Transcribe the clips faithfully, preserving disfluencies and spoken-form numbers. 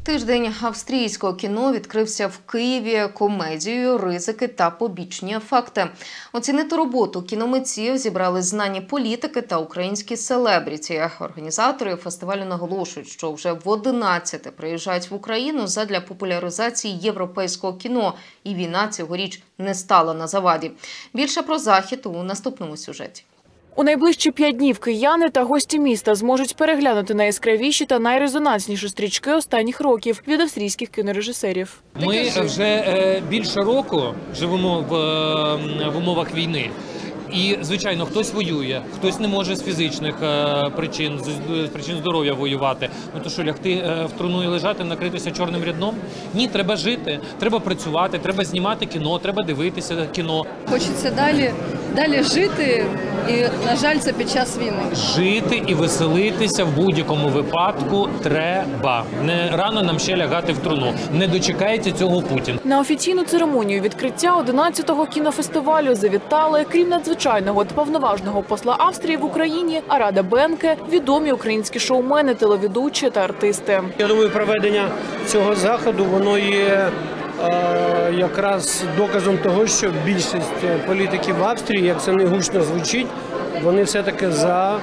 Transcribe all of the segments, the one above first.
Тиждень австрійського кіно відкрився в Києві комедією «Ризики та побічні ефекти». Оцінити роботу кіномитців зібрали знані політики та українські селебріті. Організатори фестивалю наголошують, що вже в одинадцяте приїжджають в Україну задля популяризації європейського кіно. І війна цьогоріч не стала на заваді. Більше про захід у наступному сюжеті. У найближчі п'ять днів кияни та гості міста зможуть переглянути найяскравіші та найрезонансніші стрічки останніх років від австрійських кінорежисерів. Ми вже більше року живемо в, в умовах війни. І, звичайно, хтось воює, хтось не може з фізичних е, причин, з причин здоров'я воювати. Ну то що, лягти е, в труну і лежати, накритися чорним рядном? Ні, треба жити, треба працювати, треба знімати кіно, треба дивитися кіно. Хочеться далі, далі жити, і, на жаль, це під час війни. Жити і веселитися в будь-якому випадку треба. Не рано нам ще лягати в труну. Не дочекається цього Путін. На офіційну церемонію відкриття одинадцятого кінофестивалю завітали, крім надзвичайного звичайного та повноважного посла Австрії в Україні Арада Бенке, відомі українські шоумени, телеведучі та артисти. Я думаю, проведення цього заходу, воно є е, якраз доказом того, що більшість політиків в Австрії, як це не гучно звучить, вони все-таки за,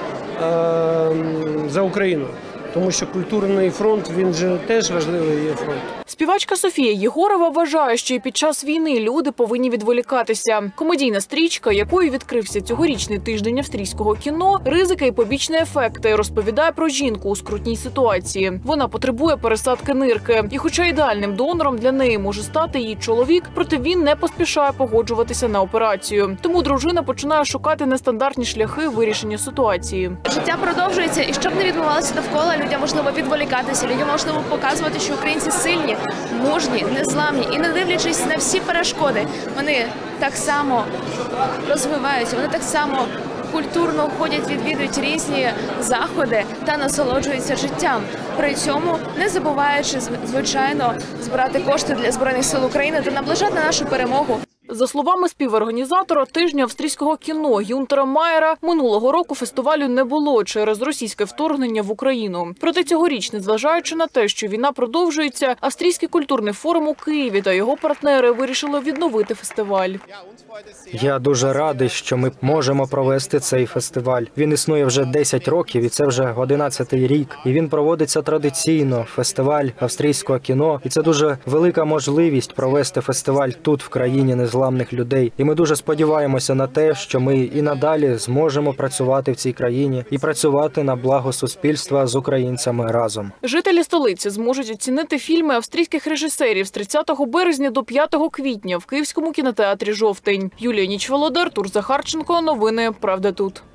е, за Україну. Тому що культурний фронт, він же теж важливий є фронт. Співачка Софія Єгорова вважає, що і під час війни люди повинні відволікатися. Комедійна стрічка, якою відкрився цьогорічний тиждень австрійського кіно, «Ризики і побічні ефекти», розповідає про жінку у скрутній ситуації. Вона потребує пересадки нирки. І хоча ідеальним донором для неї може стати її чоловік, проте він не поспішає погоджуватися на операцію. Тому дружина починає шукати нестандартні шляхи вирішення ситуації. Життя продовжується, і щоб не відбувалося довкола, людям можливо відволікатися, людям можливо показувати, що українці сильні, мужні, незламні. І не дивлячись на всі перешкоди, вони так само розвиваються, вони так само культурно ходять, відвідують різні заходи та насолоджуються життям. При цьому не забуваючи, звичайно, збирати кошти для Збройних сил України та наближати нашу перемогу. За словами співорганізатора тижня австрійського кіно Гюнтера Майера, минулого року фестивалю не було через російське вторгнення в Україну. Проте цьогоріч, незважаючи на те, що війна продовжується, Австрійський культурний форум у Києві та його партнери вирішили відновити фестиваль. Я дуже радий, що ми можемо провести цей фестиваль. Він існує вже десять років, і це вже одинадцятий рік. І він проводиться традиційно, фестиваль австрійського кіно. І це дуже велика можливість провести фестиваль тут, в країні незламних людей. І ми дуже сподіваємося на те, що ми і надалі зможемо працювати в цій країні і працювати на благо суспільства з українцями разом. Жителі столиці зможуть оцінити фільми австрійських режисерів з тридцятого березня до п'ятого квітня в Київському кінотеатрі «Жовтень». Юлія Нічволодар, Артур Захарченко. Новини «Правда тут».